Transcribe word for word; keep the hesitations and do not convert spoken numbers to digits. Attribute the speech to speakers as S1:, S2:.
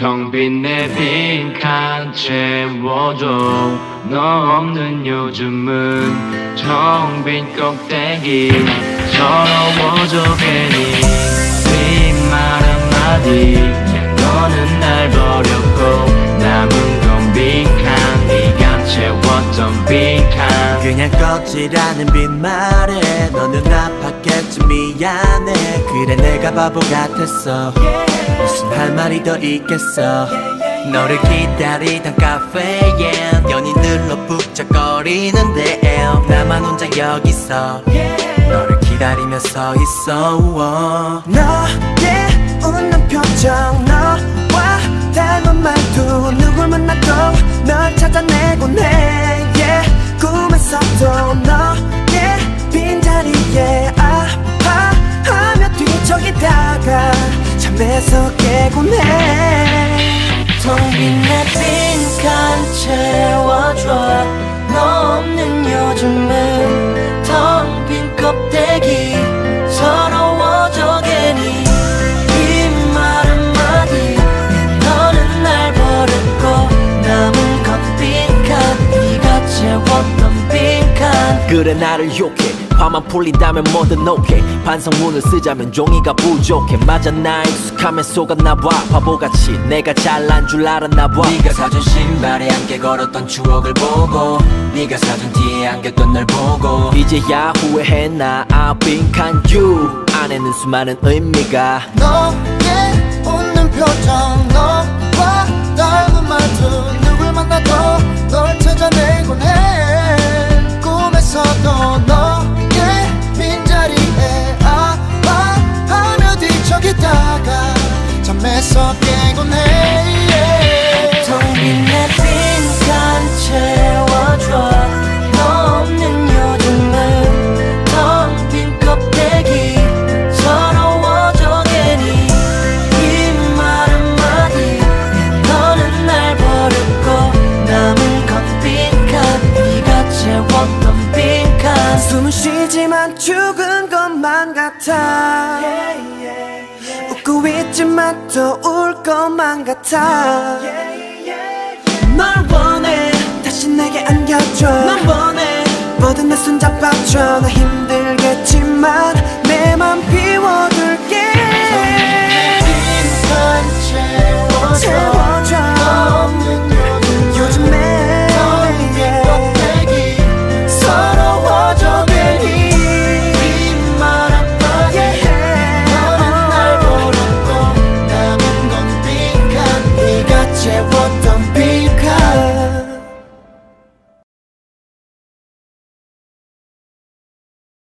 S1: 텅 빈 내 빈칸 채워줘. 너 없는 요즘은 텅 빈 껍데기 서러워져 괜히 빈 말 한마디. 너는 날 버렸고 남은 건 빈칸 네가 채웠던 빈칸.
S2: 그냥 껍질하는 빈말에 너는 아팠겠지 미안해. 그래 내가 바보 같았어. 무슨 할 말이 더 있겠어. 너를 기다리던 카페엔 연인들로 북적거리는데 나만 혼자 여기서 너를 기다리며 서 있어. 너의 웃는 표정 너와 닮은 말투 누굴 만나도 널 찾아내곤 해. yeah. 꿈에서도 너의 빈자리에 아파하며 뒤척이다가 잠에서 깨곤 해. 텅 빈 내 빈칸 채워줘. 너 없는 요즘은 텅 빈 껍데기 서러워져 괜히 빈 말 한마디. 너는 날 버렸고 남은 건 빈칸 네가 채웠던 빈칸. 그래 나를 욕해. 화만 풀린다면 뭐든 오케이. 반성문을 쓰자면 종이가 부족해. 맞아 나 익숙함에 속았나봐. 바보같이 내가 잘난 줄 알았나봐.
S3: 네가 사준 신발에 함께 걸었던 추억을 보고 네가 사준 뒤에 안겼던 널 보고
S2: 이제야 후회해 나. 아 빈칸 you 안에는 수많은 의미가.
S4: 너의 웃는 표정 너와 닮은 말투 누굴 만나도 널 찾아내곤 해. 꿈에서도 너의 빈자리에 아파하며 뒤척이다가 잠에서 깨곤 해.
S2: 텅 빈 내 빈칸 채워줘. 너 없는 요즘은 텅 빈 껍데기 서러워져 괜히 빈 말 한마디. 너는 날 버렸고 남은 건 빈칸 네가 채웠던 빈칸. 숨은 쉬지만 죽은 것만 같아. yeah, yeah, yeah. 웃고 있지만 또 울 것만 같아. yeah, yeah. 널 원해 다시 내게 안겨줘. 넌 원해 뭐든 내 손 잡아줘. 나